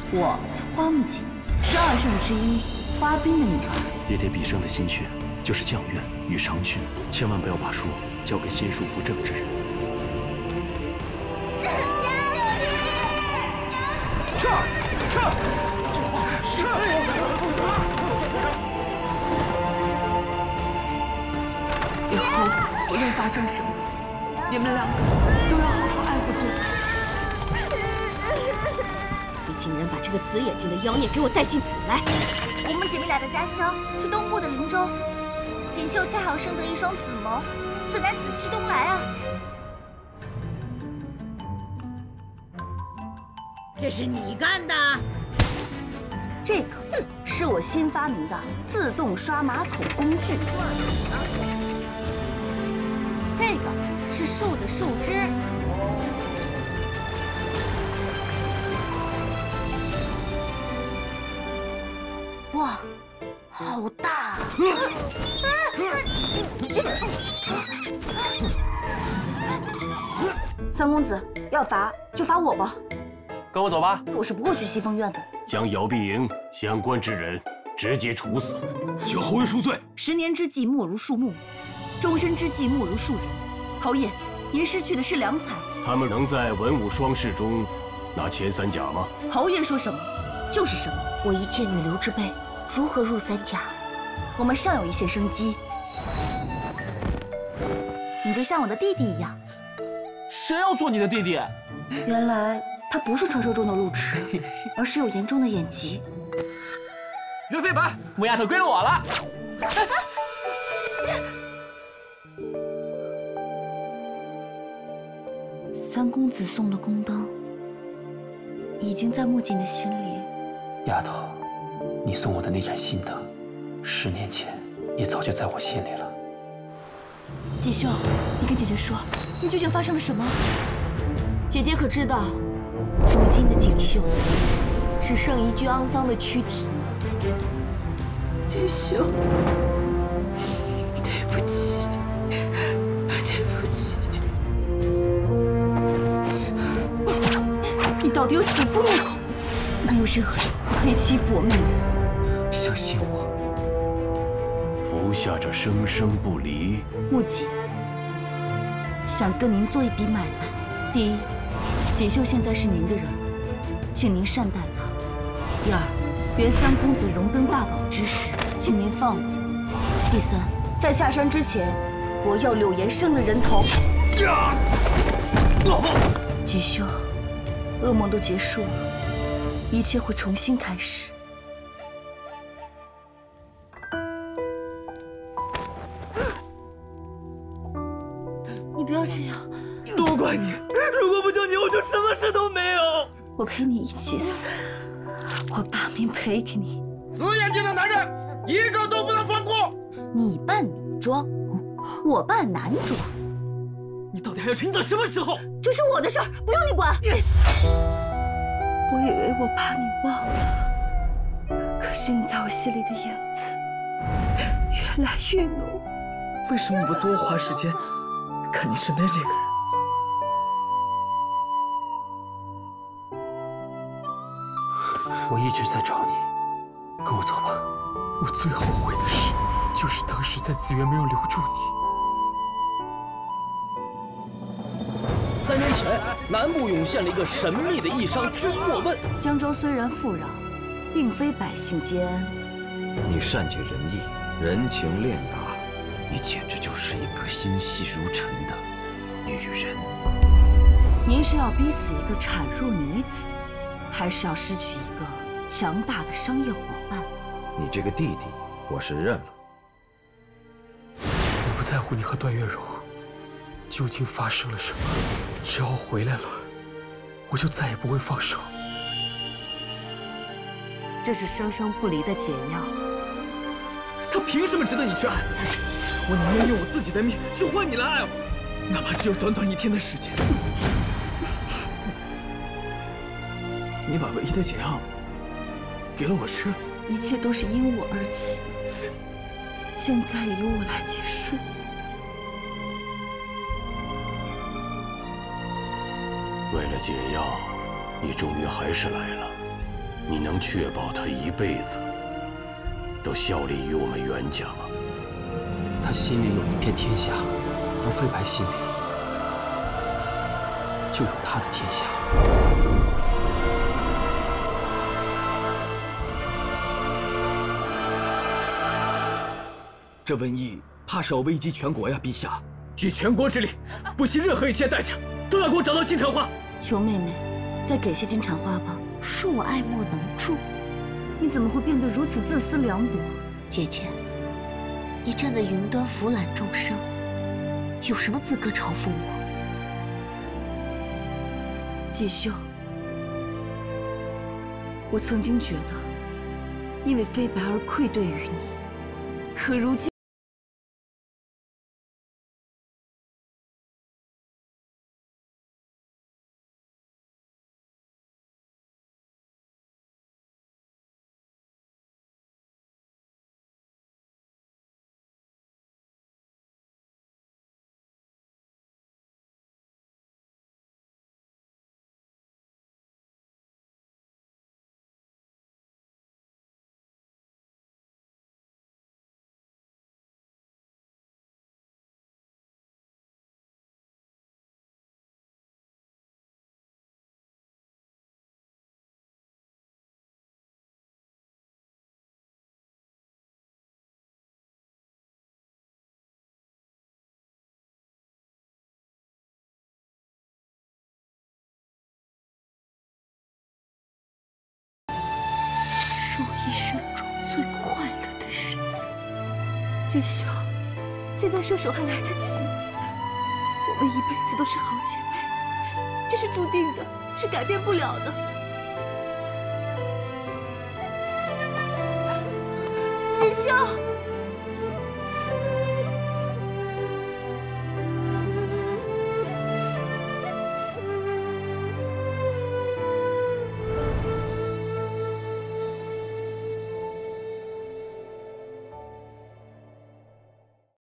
我花木槿是2圣之一花冰的女儿。 爹爹毕生的心血就是降愿与长训，千万不要把书交给心术不正之人。 撤！ 以后无论发生什么，你们两个都要好好爱护对方。 你竟然把这个紫眼睛的妖孽给我带进府来！ 我们姐妹俩的家乡是东部的灵州，锦绣恰好生得一双紫眸，此乃紫气东来啊！ 这是你干的？ 这个是我新发明的自动刷马桶工具。这个是树的树枝。哇，好大啊！三公子要罚就罚我吧。 跟我走吧。 我是不会去西风院的。 将姚碧莹相关之人直接处死，请侯爷恕罪。 10年之计莫如树木，终身之计莫如树人。侯爷，您失去的是良才。 他们能在文武双士中拿前3甲吗？ 侯爷说什么就是什么。 我一介女流之辈，如何入3甲？ 我们尚有一线生机。你就像我的弟弟一样。 谁要做你的弟弟？ 原来他不是传说中的路痴，而是有严重的眼疾。 岳飞白，母丫头归了我了。 三公子送的宫灯，已经在木槿的心里。 丫头，你送我的那盏心灯，10年前也早就在我心里了。 锦绣，你跟姐姐说，你究竟发生了什么？姐姐可知道，如今的锦绣只剩一具肮脏的躯体。锦绣，对不起，对不起。你到底有几副面孔？没有任何人可以欺负我妹妹。 相信我。 服下这生生不离。 木槿想跟您做一笔买卖。第一，锦绣现在是您的人，请您善待她。第二，原三公子荣登大宝之时，请您放我。第三，在下山之前，我要柳岩生的人头。锦绣，噩梦都结束了，一切会重新开始。你不要这样。 都怪你！如果不救你，我就什么事都没有。 我陪你一起死，我把命赔给你。 紫眼睛的男人，一个都不能放过！ 你扮女装，我扮男装。 你到底还要沉到什么时候？ 这是我的事儿，不用你管。我以为我把你忘了，可是你在我心里的影子越来越浓。 为什么不多花时间看你身边这个人？ 我一直在找你，跟我走吧。 我最后悔的事，就是当时在紫园没有留住你。 3年前，南部涌现了一个神秘的异商君莫问。 江州虽然富饶，并非百姓皆安。 你善解人意，人情练达，你简直就是一个心细如尘的女人。 您是要逼死一个孱弱女子，还是要失去一个强大的商业伙伴？ 你这个弟弟，我是认了。 我不在乎你和段月柔究竟发生了什么，只要我回来了，我就再也不会放手。 这是生生不离的解药。 他凭什么值得你去爱？我宁愿用我自己的命去换你来爱我，哪怕只有短短1天的时间。你把唯一的解药给了我吃， 一切都是因我而起的，现在也由我来结束。 为了解药，你终于还是来了。 你能确保他一辈子都效力于我们袁家吗？ 他心里有一片天下，而飞白心里就有他的天下。 这瘟疫怕是要危及全国呀，陛下！ 举全国之力，不惜任何一切代价，都要给我找到金蝉花。 求妹妹，再给些金蝉花吧。恕我爱莫能助。你怎么会变得如此自私凉薄？ 姐姐，你站在云端俯览众生，有什么资格嘲讽我？ 锦绣，我曾经觉得，因为飞白而愧对于你，可如今。 是我一生中最快乐的日子。 锦绣，现在收手还来得及。我们一辈子都是好姐妹，这是注定的，是改变不了的。锦绣。